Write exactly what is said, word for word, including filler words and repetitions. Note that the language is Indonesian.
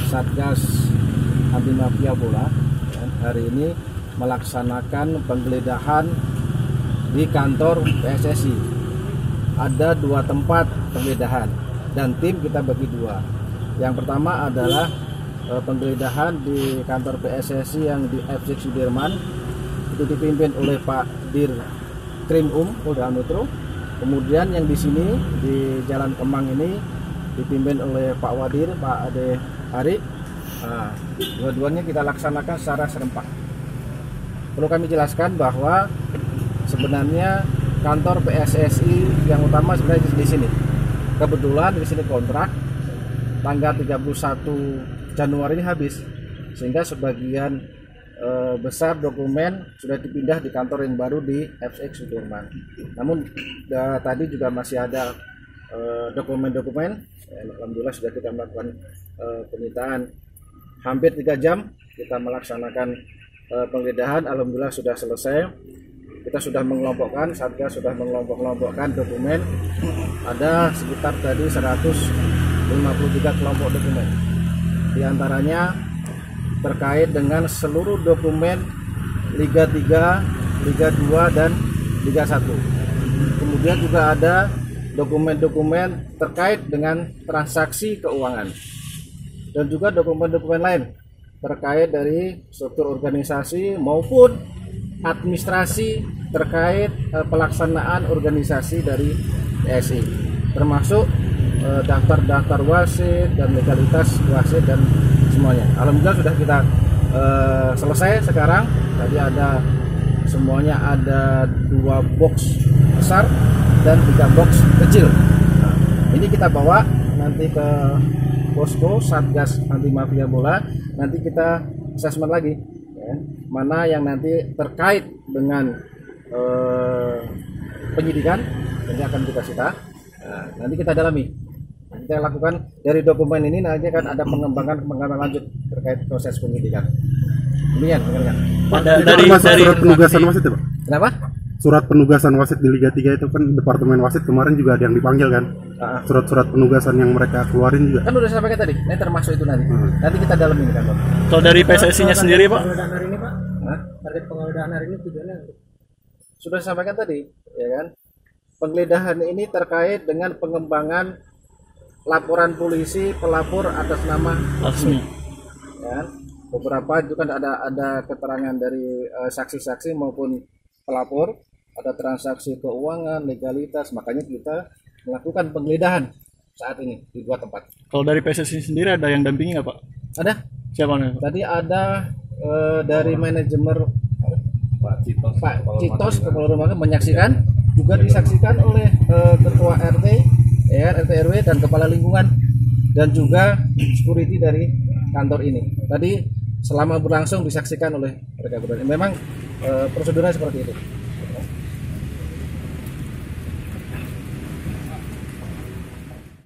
Satgas Anti Mafia Bola hari ini melaksanakan penggeledahan di kantor P S S I. Ada dua tempat penggeledahan dan tim kita bagi dua. Yang pertama adalah e, penggeledahan di kantor P S S I yang di F C Sudirman, itu dipimpin oleh Pak Dir Krim Um Polda Metro. Kemudian yang di sini di Jalan Kemang ini dipimpin oleh Pak Wadir, Pak Ade Hari. Nah, dua-duanya kita laksanakan secara serempak. Perlu kami jelaskan bahwa sebenarnya kantor P S S I yang utama sebenarnya di sini. Kebetulan di sini kontrak tanggal tiga puluh satu Januari ini habis, sehingga sebagian e, besar dokumen sudah dipindah di kantor yang baru di F X Sudirman. Namun da, tadi juga masih ada dokumen-dokumen. E, Alhamdulillah sudah kita melakukan e, penyitaan hampir tiga jam kita melaksanakan e, penggeledahan. Alhamdulillah sudah selesai. Kita sudah mengelompokkan, Satgas sudah mengelompok-kelompokkan dokumen. Ada sekitar tadi seratus lima puluh tiga kelompok dokumen. Di antaranya terkait dengan seluruh dokumen Liga tiga, Liga dua dan Liga satu. Kemudian juga ada dokumen-dokumen terkait dengan transaksi keuangan. Dan juga dokumen-dokumen lain terkait dari struktur organisasi maupun administrasi terkait eh, pelaksanaan organisasi dari P S I, termasuk eh, daftar-daftar wasit dan legalitas wasit dan semuanya. Alhamdulillah sudah kita eh, selesai sekarang. Tadi ada semuanya ada dua box besar dan tiga box kecil. Nah, ini kita bawa nanti ke posko Satgas Anti Mafia Bola. Nanti kita assessment lagi. Mana yang nanti terkait dengan eh, penyidikan, nanti akan kita sita. Nah, nanti kita dalami. Kita lakukan dari dokumen ini nanti akan ada pengembangan pengembangan lanjut terkait proses penyidikan. Demikian, rekan-rekan. Ada dari dari surat penugasan wasit ya, Pak? Kenapa? Surat penugasan wasit di Liga tiga itu kan Departemen Wasit kemarin juga ada yang dipanggil kan? Ah. Surat-surat penugasan yang mereka keluarin juga. Kan udah saya sampaikan tadi. Ini termasuk itu nanti. Hmm. Nanti kita dalami kan, Pak. Kalau dari P S S I-nya sendiri, Pak? Penggeledahan hari ini, Pak. Hah? Target penggeledahan hari ini tujuannya Sudah saya sampaikan tadi, ya kan? Penggeledahan ini terkait dengan pengembangan laporan polisi pelapor atas nama Laksmi. Ya, beberapa itu kan ada ada keterangan dari uh, saksi-saksi maupun pelapor, ada transaksi keuangan, legalitas, makanya kita melakukan penggeledahan saat ini di dua tempat. Kalau dari P S S I sendiri ada yang dampingi nggak, Pak? Ada? Siapa nih? Tadi ada uh, dari manajemen Pak Citos, Pak Citos Kepala Rumah menyaksikan, juga disaksikan oleh uh, Ketua R T, R T R W dan Kepala Lingkungan, dan juga security dari kantor ini. Tadi selama berlangsung disaksikan oleh mereka berdua. Memang uh, prosedurnya seperti itu.